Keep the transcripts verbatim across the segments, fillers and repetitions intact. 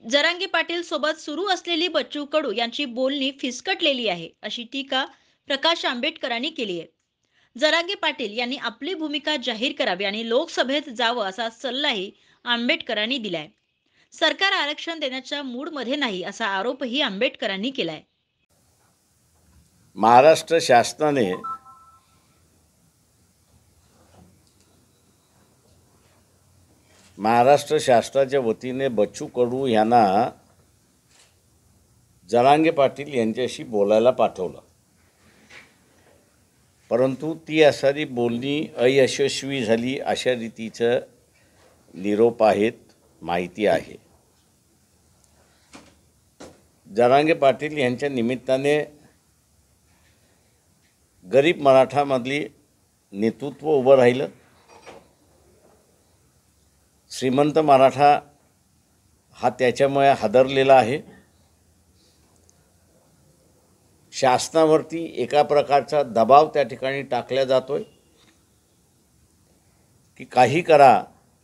जरांगे पाटील सोबत सुरू असलेली बच्चू कडू यांची बोलणी फिसकटलेली आहे, अशी टीका प्रकाश आंबेडकरांनी केली आहे. जरांगे पाटील यांनी आपली भूमिका जाहीर करावी आणि लोकसभेत जावं असा सल्लाही आंबेडकरांनी दिलाय. सरकार आरक्षण देण्याच्या मूडमध्ये नाही असा आरोपही आंबेडकरांनी केलाय. महाराष्ट्र शासनाने महाराष्ट्र शासनाच्या वतीने बच्चू कडू यांना जरांगे पाटील यांच्याशी बोलायला पाठवलं, परंतु ती असणारी बोलणी अयशस्वी झाली अशा रीतीचं निरोप आहेत, माहिती आहे. जरांगे पाटील यांच्या निमित्ताने गरीब मराठामधली नेतृत्व उभं राहिलं. श्रीमंत मराठा हा त्याच्यामुळे हादरलेला आहे. शासनावरती एका प्रकारचा दबाव त्या ठिकाणी टाकला जातोय की काही करा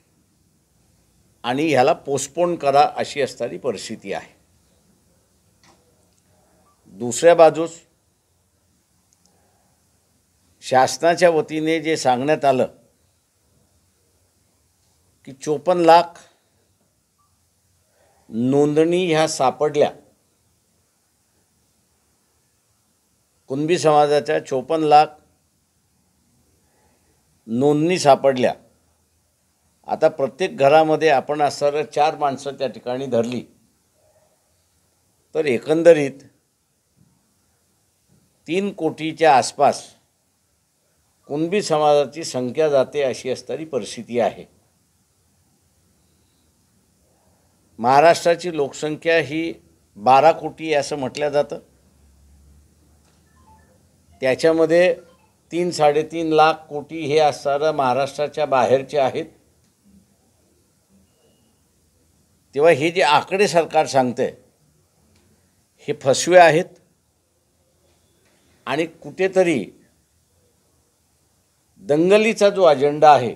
आणि ह्याला पोस्टपोन करा अशी असणारी परिस्थिती आहे. दुसऱ्या बाजूस शासनाच्या वतीने जे सांगण्यात आलं की चोपन्न लाख नोंदणी ह्या सापडल्या, कुणबी समाजाच्या चोपन्न लाख नोंदणी सापडल्या. आता प्रत्येक घरामध्ये आपण असणारं चार माणसं त्या ठिकाणी धरली तर एकंदरीत तीन कोटीच्या आसपास कुणबी समाजाची संख्या जाते अशी असणारी परिस्थिती आहे. महाराष्ट्राची लोकसंख्या ही बारा कोटी असं म्हटलं जातं. त्याच्यामध्ये तीन साडेतीन लाख कोटी हे असणारं महाराष्ट्राच्या बाहेरचे आहेत. तेव्हा हे जे आकडे सरकार सांगते हे फसवे आहेत आणि कुठेतरी दंगलीचा जो अजेंडा आहे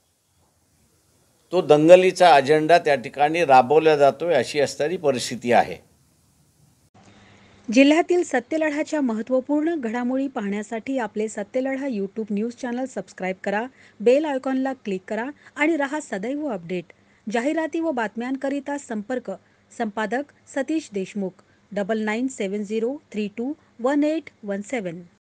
तो दंगलीचा अजेंडा त्या ठिकाणी राबवला जातोय अशी असणारी परिस्थिती आहे. जिल्ह्यातील सत्यलढाच्या महत्त्वपूर्ण घडामोडी पाहण्यासाठी आपले Satyaladha YouTube news channel subscribe करा, बेल आयकॉनला क्लिक करा आणि रहा सदैव अपडेट. जाहिराती व बातम्यांकरिता संपर्क संपादक Satish Deshmukh double nine seven zero three two one eight one सेवन.